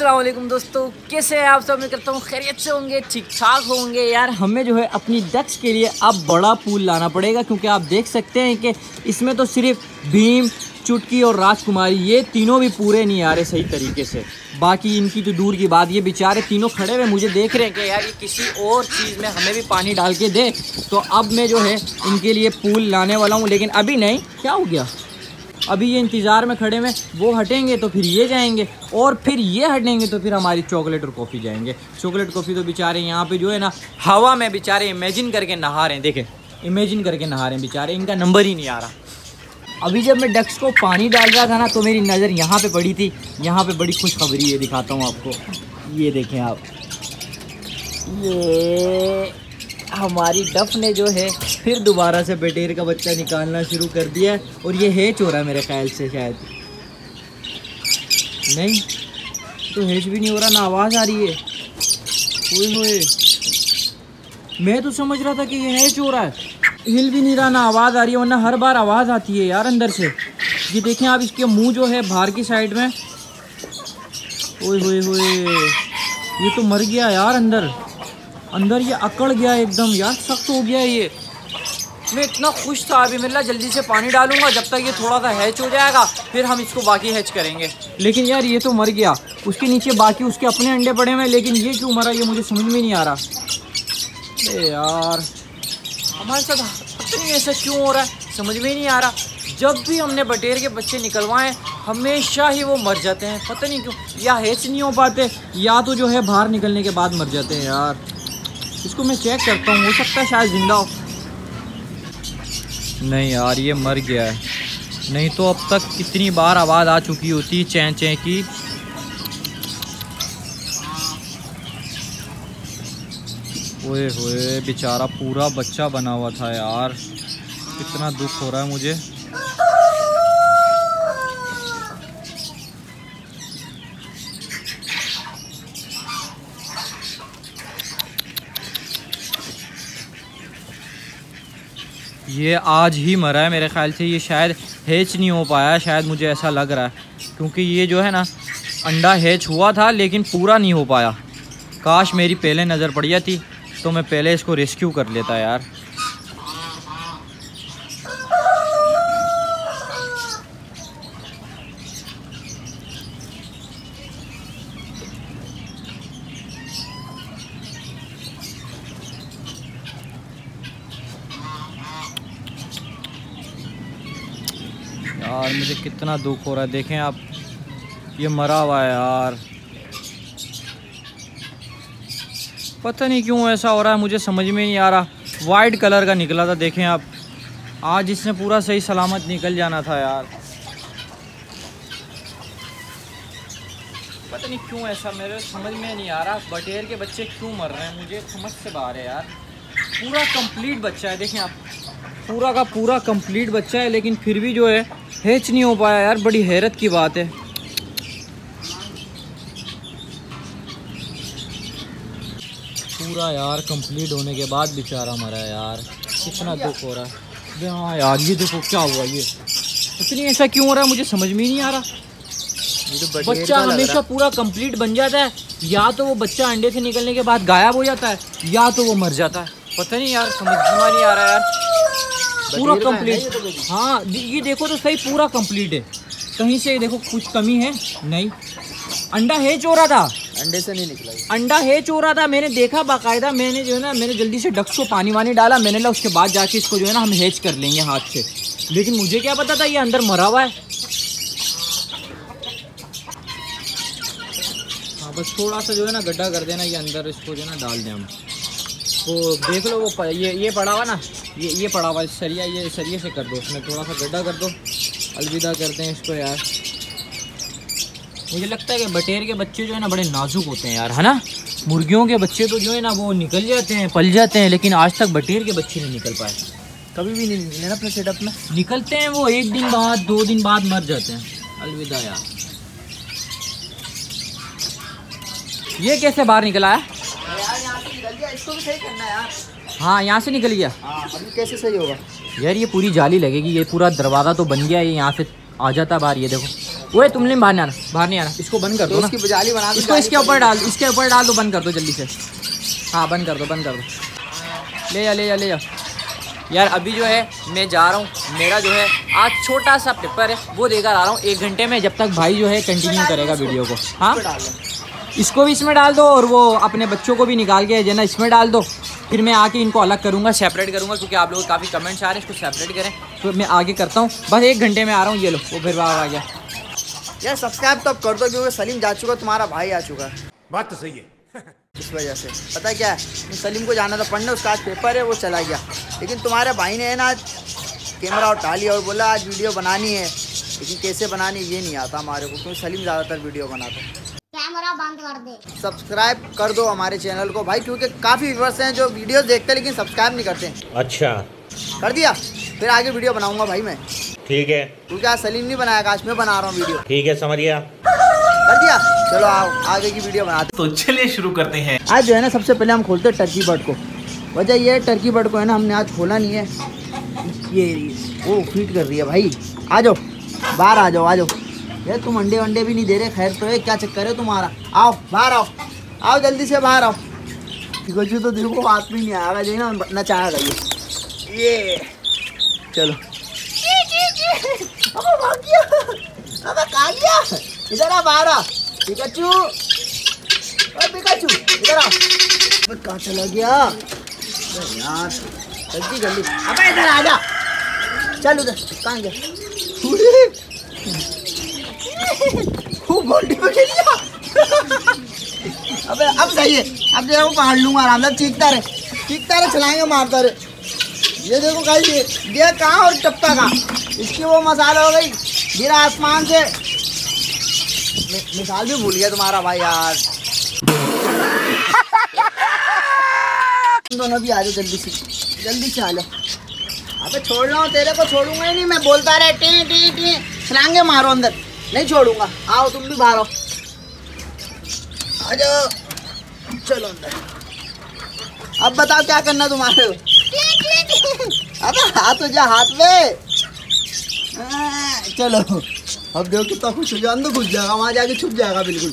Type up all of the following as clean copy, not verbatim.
अस्सलाम वालेकुम दोस्तों, कैसे हैं आप सब। मैं करता हूँ खैरियत से होंगे, ठीक ठाक होंगे। यार हमें जो है अपनी डक्स के लिए अब बड़ा पूल लाना पड़ेगा, क्योंकि आप देख सकते हैं कि इसमें तो सिर्फ भीम, चुटकी और राजकुमारी ये तीनों भी पूरे नहीं आ रहे सही तरीके से। बाकी इनकी तो दूर की बात, ये बेचारे तीनों खड़े हुए मुझे देख रहे हैं कि यार ये किसी और चीज़ में हमें भी पानी डाल के दे। तो अब मैं जो है इनके लिए पूल लाने वाला हूँ, लेकिन अभी नहीं। क्या हो गया, अभी ये इंतज़ार में खड़े में, वो हटेंगे तो फिर ये जाएंगे, और फिर ये हटेंगे तो फिर हमारी चॉकलेट और कॉफ़ी जाएंगे। चॉकलेट कॉफ़ी तो बेचारे यहाँ पे जो है ना हवा में बेचारे इमेजिन करके नहा रहे हैं। देखें, इमेजिन करके नहा रहे हैं बेचारे, इनका नंबर ही नहीं आ रहा। अभी जब मैं डक्स को पानी डाल रहा था ना, तो मेरी नज़र यहाँ पे पड़ी थी। यहाँ पे बड़ी खुशखबरी है, दिखाता हूँ आपको। ये देखें आप, ये हमारी डफ ने जो है फिर दोबारा से बटेर का बच्चा निकालना शुरू कर दिया है। और ये हैच हो रहा है मेरे ख्याल से, शायद नहीं तो हैच भी नहीं हो रहा, ना आवाज़ आ रही है। ओए होए, मैं तो समझ रहा था कि ये हैच हो रहा है, हिल भी नहीं रहा, ना आवाज़ आ रही है। वरना हर बार आवाज़ आती है यार अंदर से। ये देखें आप, इसके मुंह जो है बाहर की साइड में। ओए होए होए, ये तो मर गया यार अंदर अंदर, ये अकड़ गया एकदम यार, सख्त हो गया ये। मैं इतना खुश था, अभी मैं जल्दी से पानी डालूंगा, जब तक ये थोड़ा सा हैच हो जाएगा फिर हम इसको बाकी हैच करेंगे। लेकिन यार ये तो मर गया, उसके नीचे बाकी उसके अपने अंडे पड़े हुए हैं, लेकिन ये क्यों मरा ये मुझे समझ में नहीं आ रहा। अरे यार हमारे साथ पता नहीं ऐसा क्यों हो रहा है, समझ में ही नहीं आ रहा। जब भी हमने बटेर के बच्चे निकलवाएं हमेशा ही वो मर जाते हैं, पता नहीं क्यों। या हैच नहीं हो पाते, या तो जो है बाहर निकलने के बाद मर जाते हैं यार। इसको मैं चेक करता हूँ, हो सकता है शायद जिंदा हो। नहीं यार ये मर गया है, नहीं तो अब तक कितनी बार आवाज़ आ चुकी होती चैं चैं की। ओए होए, बेचारा पूरा बच्चा बना हुआ था यार, कितना दुख हो रहा है मुझे। ये आज ही मरा है मेरे ख्याल से, ये शायद हैच नहीं हो पाया, शायद मुझे ऐसा लग रहा है। क्योंकि ये जो है ना अंडा हैच हुआ था लेकिन पूरा नहीं हो पाया। काश मेरी पहले नज़र पड़ जाती तो मैं पहले इसको रेस्क्यू कर लेता यार। यार मुझे कितना दुख हो रहा है, देखें आप, ये मरा हुआ है यार। पता नहीं क्यों ऐसा हो रहा है, मुझे समझ में नहीं आ रहा। वाइट कलर का निकला था, देखें आप, आज इसने पूरा सही सलामत निकल जाना था यार। पता नहीं क्यों ऐसा मेरे समझ में नहीं आ रहा, बटेर के बच्चे क्यों मर रहे हैं, मुझे समझ से बाहर है यार। पूरा कंप्लीट बच्चा है, देखें आप, पूरा का पूरा कंप्लीट बच्चा है, लेकिन फिर भी जो है हैच नहीं हो पाया यार। बड़ी हैरत की बात है। पूरा यार कंप्लीट होने के बाद बेचारा मरा यार, कितना दुख हो रहा है। हाँ यार ये देखो क्या हुआ, ये इतनी ऐसा क्यों हो रहा है मुझे समझ में ही नहीं आ रहा। तो बच्चा हमेशा पूरा कंप्लीट बन जाता है, या तो वो बच्चा अंडे से निकलने के बाद गायब हो जाता है, या तो वो मर जाता है। पता नहीं यार, समझ में नहीं आ रहा यार। पूरा कंप्लीट, हाँ ये देखो तो सही, पूरा कंप्लीट है। कहीं से देखो कुछ कमी है नहीं। अंडा हैच हो रहा था, अंडे से नहीं निकला, अंडा हैच हो रहा था, मैंने देखा बाकायदा। मैंने जो है ना, मैंने जल्दी से डक्स को पानी वानी डाला, मैंने ला उसके बाद जाके इसको जो है ना हम हैच कर लेंगे हाथ से। लेकिन मुझे क्या पता था ये अंदर मरा हुआ है। हाँ बस थोड़ा सा जो है ना गड्ढा कर देना, ये अंदर इसको जो है ना डाल दें हम। वो देख लो, वो ये पड़ा हुआ ना, ये पड़ा हुआ सरिया, ये सरिये से कर दो, उसमें थोड़ा सा गड्ढा कर दो। अलविदा करते हैं इसको यार। मुझे लगता है कि बटेर के बच्चे जो है ना बड़े नाजुक होते हैं यार, है ना। मुर्गियों के बच्चे तो जो है ना वो निकल जाते हैं, पल जाते हैं, लेकिन आज तक बटेर के बच्चे नहीं निकल पाए, कभी भी नहीं निकले ना अपने सेटअप में। निकलते हैं वो 1 दिन बाद 2 दिन बाद मर जाते हैं। अलविदा यार। ये कैसे बाहर निकला है यार, इसको भी सही करना है यार। हाँ यहाँ से निकल गया। अभी कैसे सही होगा यार, ये पूरी जाली लगेगी, ये पूरा दरवाज़ा तो बन गया है, यहाँ से आ जाता बाहर। ये देखो वो तुमने बाहर नहीं आना, बाहर नहीं आना। इसको बंद कर दो तो ना, इसकी जाली बना दो, इसको इसके ऊपर डाल, इसके ऊपर डाल दो, बंद कर दो जल्दी से। हाँ बंद कर दो, बंद कर दो। ले जा ले जा ले जा। यार अभी जो है मैं जा रहा हूँ, मेरा जो है आज छोटा सा पेपर है वो देकर आ रहा हूँ 1 घंटे में, जब तक भाई जो है कंटिन्यू करेगा वीडियो को। हाँ इसको भी इसमें डाल दो और वो अपने बच्चों को भी निकाल के जो ना इसमें डाल दो। फिर मैं आके इनको अलग करूँगा, सेपरेट करूँगा, क्योंकि आप लोग काफ़ी कमेंट्स आ रहे हैं इसको सेपरेट करें, तो मैं आगे करता हूँ। बस 1 घंटे में आ रहा हूँ। ये लो वो फिर आ गया। यार सब्सक्राइब तो अब कर दो, क्योंकि सलीम जा चुका, तुम्हारा भाई आ चुका। बात तो सही है। इस वजह से पता है क्या है, सलीम को जाना था पढ़ने, उसका आज पेपर है, वो चला गया। लेकिन तुम्हारे भाई ने है ना आज कैमरा उठा लिया और बोला आज वीडियो बनानी है, लेकिन कैसे बनानी ये नहीं आता हमारे को, क्योंकि सलीम ज़्यादातर वीडियो बनाता है। कैमरा बंद कर दे। सब्सक्राइब कर दो हमारे चैनल को भाई, क्योंकि काफ़ी व्यूअर्स हैं जो वीडियोस देखते हैं लेकिन सब्सक्राइब नहीं करते। अच्छा कर दिया, फिर आगे वीडियो बनाऊंगा भाई मैं, ठीक है, क्योंकि आज सलीम नहीं बनाएगा, आज मैं बना रहा हूँ वीडियो। ठीक है समझ गया। कर दिया, चलो आओ आगे की वीडियो बनाते। तो चलिए शुरू करते हैं। आज जो है ना सबसे पहले हम खोलते हैं टर्की बर्ड को। वजह ये है टर्की बर्ड को है ना हमने आज खोला नहीं है, ये वो फीट कर रही है भाई। आ जाओ बाहर, आ जाओ आ जाओ। यार तुम अंडे वंडे भी नहीं दे रहे, खैर तो है, क्या चक्कर है तुम्हारा? आओ बाहर आओ, आओ जल्दी से बाहर आओ। कुछ तो देखो हाथ में नहीं आएगा, जो ना नचाएगा ये। चलो अब भाग गया, अब कहाँ गया? इधर आ, बाहर आ पिकाचू, पिकाचू इधर आ। कहाँ चला गया यार? जल्दी जल्दी, अबे इधर आ जा, चल उधर। कहाँ गया? बाल्टी में खेल लिया। अबे अब सही है, अब जो है वो पकड़ लूंगा आराम से। चीखता रहे चलाएंगे, मारता रहे। ये देखो गाइस, ये गया कहाँ और टपका कहाँ, इसकी वो मसाला हो गई, गिरा आसमान से। मिसाल भी भूल गया तुम्हारा भाई यार। तुम दोनों भी आ जाओ जल्दी से आ जाओ। अबे छोड़ रहा हूँ, तेरे को छोड़ूंगा ही नहीं मैं, बोलता रहे टी टी टी, छलांगे मारो अंदर, नहीं छोड़ूंगा। आओ तुम भी बाहर आओ, आ जाओ, चलो अंदर। अब बताओ क्या करना तुम्हारे को? अबे हाथ हो जा, हाथ में। चलो अब देखो कितना खुश हो जाए, अंदर घुस जाएगा, वहाँ जाके छुप जाएगा बिल्कुल।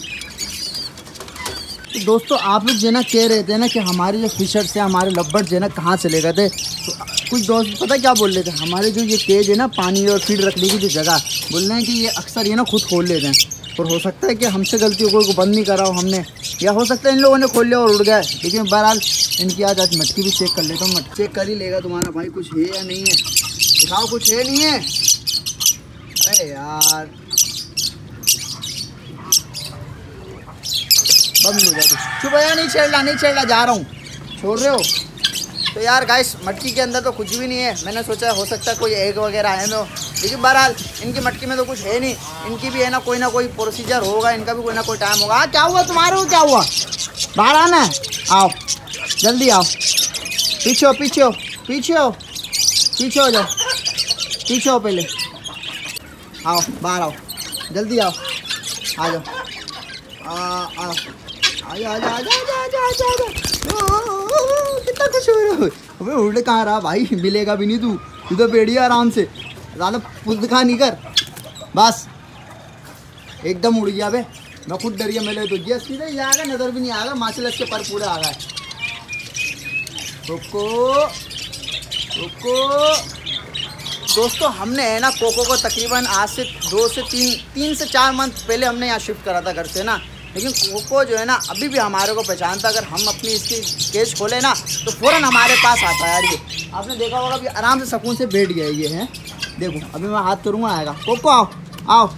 तो दोस्तों आप लोग जो ना कह रहे थे ना कि हमारे जो फिशर्स हैं, हमारे लब्बर्स जो है ना कहाँ चले गए थे, तो कुछ दोस्त पता क्या बोल रहे थे, हमारे जो ये केज है ना पानी और फीड रखने की जो जगह, बोल रहे हैं कि ये अक्सर ये ना खुद खोल लेते हैं। और हो सकता है कि हमसे गलती हो, कोई को बंद नहीं करा हो हमने, या हो सकता है इन लोगों ने खोल लिया और उड़ गए। लेकिन बहरहाल इनकी आज मटकी भी चेक कर लेता हूँ। मटकी चेक कर ही लेगा तुम्हारा भाई, कुछ है या नहीं है, दिखाओ कुछ है नहीं है। अरे यार बंद हो जाए, चुप है, नहीं छेड़ना, जा रहा हूँ, छोड़ रहे हो? तो यार गाइस मटकी के अंदर तो कुछ भी नहीं है। मैंने सोचा हो सकता है कोई एग वगैरह है में, लेकिन बहरहाल इनकी मटकी में तो कुछ है नहीं। इनकी भी है ना कोई प्रोसीजर होगा, इनका भी कोई ना कोई टाइम होगा। क्या हुआ तुम्हारे को, क्या हुआ? बाहर आना है, आओ जल्दी आओ, पीछे हो जाओ, पीछे हो पहले, आओ बाहर आओ, जल्दी आओ, आ जाओ, आओ आजा। कितना खुश हो रहे हो? अबे उड़ कहाँ रहा भाई, मिलेगा भी नहीं तू, इधर बैठिए आराम से, ज़्यादा पुस्तका नहीं कर, बस एकदम उड़ गया। बे मैं खुद डर गया, मैंने तो ये सीधे ही आएगा, नज़र भी नहीं आएगा, माशाल्लाह इसके पर पूरे आ गए। रुको दोस्तों, हमने है ना कोको को तकरीबन आज से 3 से 4 मंथ पहले हमने यहाँ शिफ्ट करा था घर से ना। लेकिन कोको जो है ना अभी भी हमारे को पहचानता, अगर हम अपनी इसकी केज खोले ना तो फ़ौरन हमारे पास आता है यार। ये आपने देखा होगा, अभी आराम से सुकून से बैठ गया ये है। देखो अभी मैं हाथ करूँगा, आएगा। कोको आओ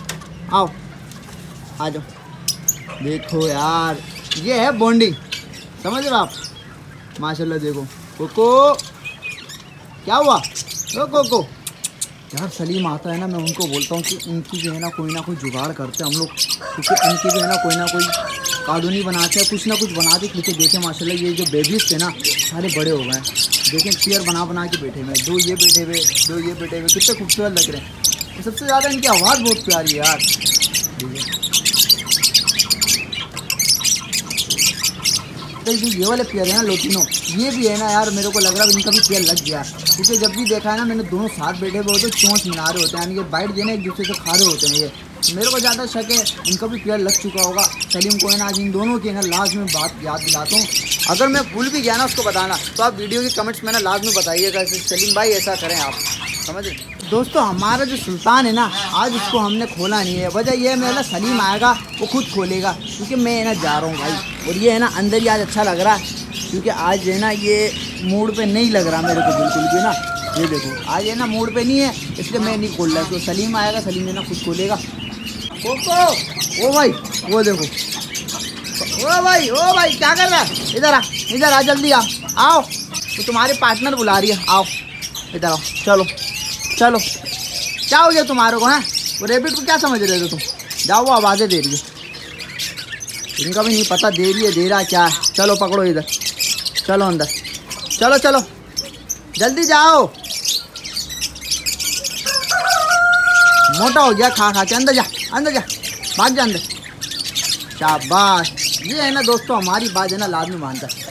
आ जाओ। देखो यार ये है बॉन्डिंग, समझ रहे हो आप? माशाल्लाह देखो कोको, क्या हुआ? कोको यार सलीम आता है ना, मैं उनको बोलता हूँ कि इनकी जो है ना कोई जुगाड़ करते हैं हम लोग, क्योंकि इनकी जो है ना कोई कॉलोनी बनाते हैं, कुछ ना कुछ बनाते। क्योंकि देखें माशाल्लाह ये जो बेबीज थे ना सारे बड़े हो गए हैं। देखें पेयर बना के बैठे हुए, 2 ये बैठे हुए, कितने खूबसूरत लग रहे हैं। सबसे ज़्यादा इनकी आवाज़ बहुत प्यारी है यार। तो जो ये वाले पेयर है ना लोटिनो, ये भी है ना यार, मेरे को लग रहा है इनका भी पेयर लग गया, क्योंकि जब भी देखा है ना मैंने दोनों साथ बैठे हुए होते हैं, चोंच मिला रहे होते हैं, यानी कि बाइट देना एक दूसरे से खा रहे होते हैं ये। मेरे को ज़्यादा शक है इनका भी पेयर लग चुका होगा। सलीम को है ना आज इन दोनों की है ना लास्ट में बात याद दिलाता हूँ। अगर मैं भूल भी गया ना उसको बताना तो आप वीडियो के कमेंट्स में ना लास्ट में बताइएगा सलीम भाई ऐसा करें आप, समझ रहे। दोस्तों हमारा जो सुल्तान है ना आज उसको हमने खोला नहीं है। वजह ये है मेरा सलीम आएगा वो खुद खोलेगा, क्योंकि मैं है ना जा रहा हूँ भाई। और ये है ना अंदर ही आज अच्छा लग रहा है, क्योंकि आज है ना ये मूड पे नहीं लग रहा मेरे को बिल्कुल भी ना। ये देखो आज है ना मूड पे नहीं है, इसलिए मैं नहीं खोल रहा। तो सलीम आएगा, सलीम है ना खुद खोलेगा। कोको ओ भाई वो देखो, ओ भाई क्या कर रहा है? इधर आ जल्दी आओ। तो तुम्हारे पार्टनर बुला रही है, आओ इधर आओ। चलो क्या हो गया तुम्हारे को? हैं वो रेबिट को क्या समझ रहे थे तुम? जाओ वो आवाज़ें दे रही है, इनका भी नहीं पता दे रहा क्या है। चलो पकड़ो इधर, चलो अंदर, चलो जल्दी जाओ। मोटा हो गया खा के, अंदर जा भाग जा अंदर। शाबाश। ये है ना दोस्तों हमारी बात है ना लाद में मानता है।